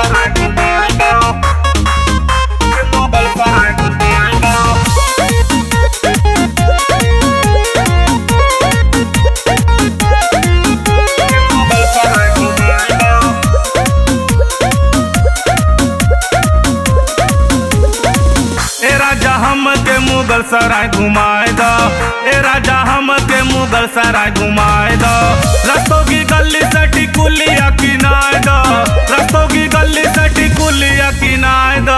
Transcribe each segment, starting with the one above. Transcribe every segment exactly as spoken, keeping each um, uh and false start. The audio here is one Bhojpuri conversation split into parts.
मुगल सराय घुमाए दो ए राजा हम के मुगल सराय घुमाए दो। रस्तों की गली से टिकुलिया किनाए दो, रस्तों की गली से टिकुलिया किनाए दो।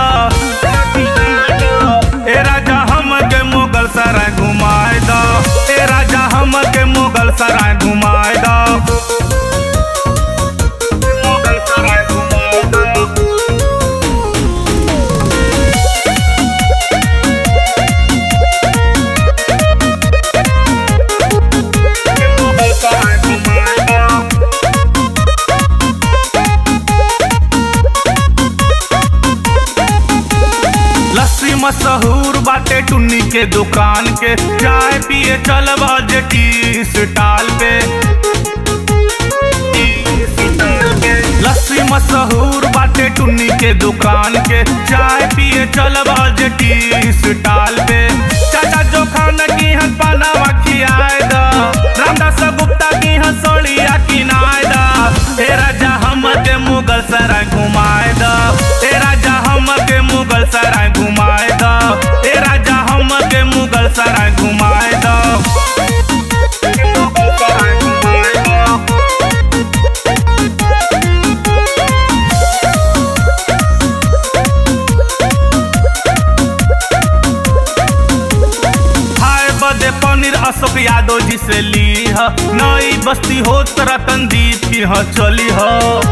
ए राजा हम के मुगल सराय घुमाए दो, ए राजा हम के मुगल सराय घुमाए दो। मुगल सराय घुमाए दो। लस्सी मशहूर बाटे टुन्नी के दुकान के, चाय पिए चल बाजे टी स्टाल पे। लस्सी मशहूर बाटे टुन्नी के दुकान के, चाय पिए चल बाजे टी स्टाल पे। चाचा जो खाना की हन पानावा खियाए दा, रामदास गुप्ता की हन सोड़िया किनाए दा। ए राजा हम के मुगल सराय घुमाए दा, ए राजा हम के मुगल सराय घुमाए दा, ए राजा हम के मुगल सराय घुमाए दा। पनीर अशोक यादव जी से ली है, नई बस्ती हो रतनदीप की ह चली है।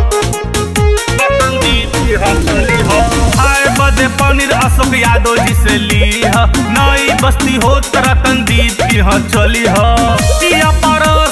हाय बदे पनीर अशोक यादव जी से ली है, नई बस्ती हो रतनदीप की ह चली है।